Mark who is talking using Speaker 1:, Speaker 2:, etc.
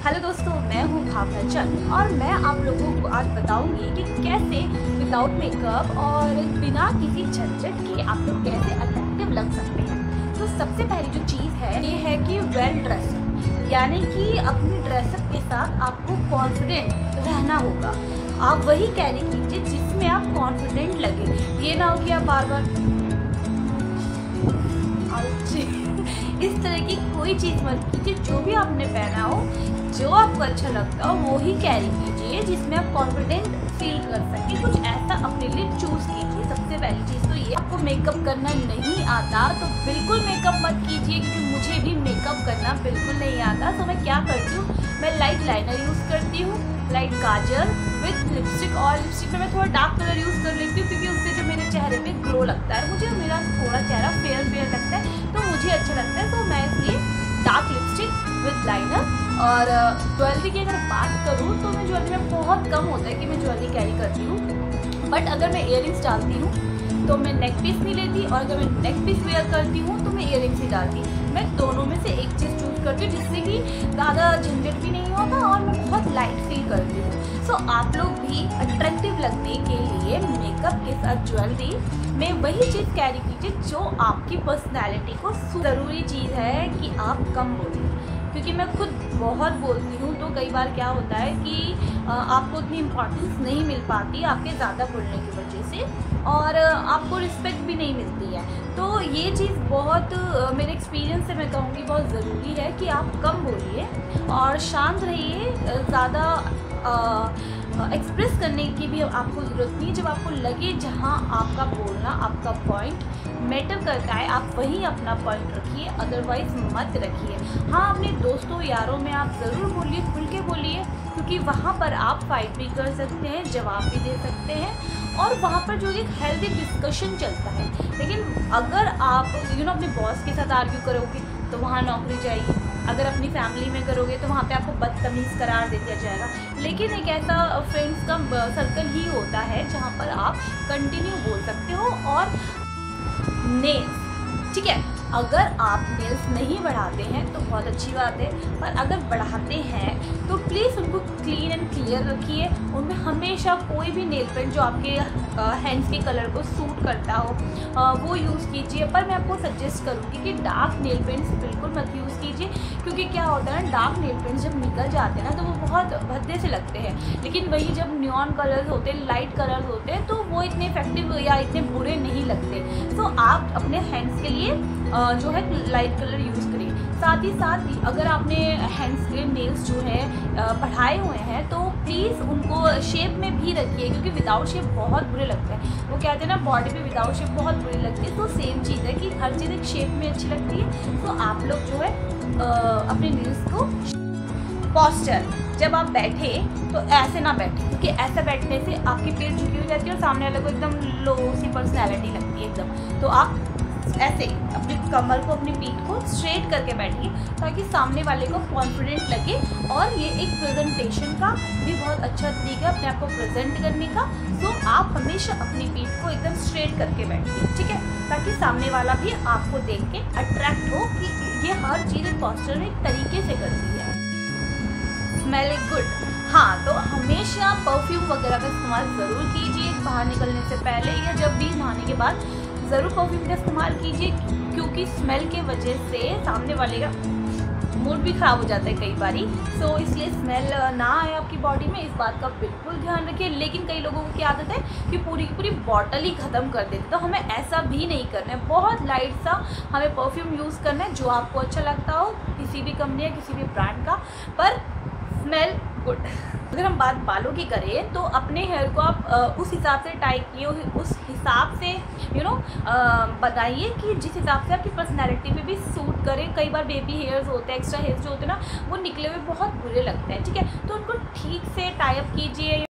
Speaker 1: Hello दोस्तों, मैं हूँ भावना चंद और मैं आप लोगों को आज बताऊंगी कि कैसे विदाउट मेकअप और बिना किसी झंझट के आप लोग कैसे अट्रैक्टिव लग सकते हैं। तो सबसे पहली जो चीज़ है ये है कि वेल ड्रेसअप, यानी कि अपनी ड्रेसअप के साथ आपको कॉन्फिडेंट रहना होगा। आप वही कैरी कीजिए जिसमें आप कॉन्फिडेंट लगे। ये ना हो कि आप बार बार इस तरह की कोई चीज़ मत कीजिए। जो भी आपने पहना हो, जो आपको अच्छा लगता हो वो ही कैरी कीजिए जिसमें आप कॉन्फिडेंट फील कर सके। कुछ ऐसा अपने लिए चूज़ कीजिए। सबसे पहली चीज़ तो ये, आपको मेकअप करना नहीं आता तो बिल्कुल मेकअप मत कीजिए, क्योंकि मुझे भी मेकअप करना बिल्कुल नहीं आता। तो मैं क्या करती हूँ, मैं लाइट लाइनर यूज़ करती हूँ, लाइट काजल विथ लिपस्टिक, और लिपस्टिक में मैं थोड़ा डार्क कलर यूज़ कर लेती हूँ क्योंकि उससे जो मेरे चेहरे पे ग्लो लगता है। मुझे मेरा थोड़ा चेहरा फेयर फेयर लगता है तो मुझे अच्छा लगता है। तो मैं इसलिए डार्क लिपस्टिक विथ लाइनर। और ज्वेलरी की अगर बात करूँ तो मैं ज्वेलरी में बहुत कम होता है कि मैं ज्वेलरी कैरी करती हूँ, बट अगर मैं इयररिंग्स डालती हूँ तो मैं नेक पीस नहीं लेती, और अगर मैं नेक पीस वेयर करती हूँ तो मैं इयररिंग्स ही डालती। मैं दोनों में से एक चीज़ चूज़ करती हूँ जिससे कि ज़्यादा झंझट भी नहीं होता और मैं बहुत लाइट फील करती हूँ। सो आप लोग भी अट्रैक्टिव लगने के लिए मेकअप के साथ ज्वेलरी में वही चीज़ कैरी कीजिए जो आपकी पर्सनैलिटी को। ज़रूरी चीज़ है कि आप कम बोलिए, क्योंकि मैं खुद बहुत बोलती हूँ तो कई बार क्या होता है कि आपको उतनी इम्पोर्टेंस नहीं मिल पाती आपके ज़्यादा बोलने की वजह से, और आपको रिस्पेक्ट भी नहीं मिलती है। तो ये चीज़ बहुत मेरे एक्सपीरियंस से मैं कहूँगी बहुत ज़रूरी है कि आप कम बोलिए और शांत रहिए। ज़्यादा एक्सप्रेस करने की भी आपको ज़रूरत नहीं है। जब आपको लगे जहाँ आपका बोलना, आपका पॉइंट मैटर करता है, आप वहीं अपना पॉइंट रखिए, अदरवाइज़ मत रखिए। हाँ, अपने दोस्तों यारों में आप ज़रूर बोलिए, खुल के बोलिए, क्योंकि वहाँ पर आप फाइट भी कर सकते हैं, जवाब भी दे सकते हैं, और वहाँ पर जो एक हेल्दी डिस्कशन चलता है। लेकिन अगर आप अपने बॉस के साथ आर्ग्यू करोगे तो वहाँ नौकरी जाएगी। अगर अपनी फैमिली में करोगे तो वहाँ पे आपको बदतमीज़ करार दे दिया जाएगा। लेकिन एक ऐसा फ्रेंड्स का सर्कल ही होता है जहाँ पर आप कंटिन्यू बोल सकते हो। और नेल्स, ठीक है, अगर आप नेल्स नहीं बढ़ाते हैं तो बहुत अच्छी बात है, पर अगर बढ़ाते हैं तो प्लीज़ उनको क्लीन एंड क्लियर रखिए। उनमें हमेशा कोई भी नेल पेंट जो आपके हैंड्स के कलर को सूट करता हो वो यूज़ कीजिए। पर मैं आपको सजेस्ट करूँगी कि डार्क नेल पेंट्स बिल्कुल मत यूज़ कीजिए, क्योंकि क्या होता है ना, डार्क नेल पेंट्स जब निकल जाते हैं ना तो वो बहुत भद्दे से लगते हैं। लेकिन वही जब नियॉन कलर्स होते हैं, लाइट कलर्स होते हैं, तो वो इतने इफेक्टिव या इतने बुरे नहीं लगते। तो आप अपने हैंड्स के लिए जो है लाइट कलर यूज़ करिए। साथ ही अगर आपने हैंड्स के नेल्स जो है बढ़ाए हुए हैं तो प्लीज़ उनको शेप में भी रखिए, क्योंकि विदाउट शेप बहुत बुरे लगते हैं। वो कहते हैं ना, बॉडी पे विदाउट शेप बहुत बुरी लगती है। तो सेम चीज़ है कि हर चीज़ एक शेप में अच्छी लगती है। तो आप लोग जो है अपने नेल्स को पोस्चर, जब आप बैठे तो ऐसे ना बैठे, क्योंकि ऐसा बैठने से आपकी पीठ झुकी हो जाती है और सामने वाले को एकदम लो सी पर्सनैलिटी लगती है एकदम। तो आप ऐसे अपनी कमर को, अपनी पीठ को स्ट्रेट करके बैठिए ताकि सामने वाले को कॉन्फिडेंट लगे। और ये एक प्रेजेंटेशन का भी बहुत अच्छा तरीका है अपने आप को प्रेजेंट करने का। सो आप हमेशा अपनी पीठ को एकदम स्ट्रेट करके बैठिए, ठीक है, ताकि सामने वाला भी आपको देख के अट्रैक्ट हो कि ये हर चीज़ पोस्चर में एक तरीके से करती है। स्मेलिंग गुड, हाँ, तो हमेशा परफ्यूम वगैरह का इस्तेमाल ज़रूर कीजिए बाहर निकलने से पहले या जब भी नहाने के बाद ज़रूर परफ्यूम का इस्तेमाल कीजिए, क्योंकि स्मेल के वजह से सामने वाले का मूड भी ख़राब हो जाता है कई बारी। सो इसलिए स्मेल ना आए आपकी बॉडी में, इस बात का बिल्कुल ध्यान रखिए। लेकिन कई लोगों की आदत है कि पूरी की पूरी बॉटल ही ख़त्म कर देते, तो हमें ऐसा भी नहीं करना है। बहुत लाइट सा हमें परफ्यूम यूज़ करना है जो आपको अच्छा लगता हो, किसी भी कंपनी या किसी भी ब्रांड का, पर स्मेल गुड। अगर हम बात बालों की करें तो अपने हेयर को आप उस हिसाब से टाई किए, उस हिसाब से बनाइए कि जिस हिसाब से आपकी पर्सनैलिटी पे भी सूट करें। कई बार बेबी हेयर्स होते हैं, एक्स्ट्रा हेयर्स जो होते हैं ना, वो निकले हुए बहुत बुरे लगते हैं, ठीक है, तो उनको ठीक से टाई अप कीजिए।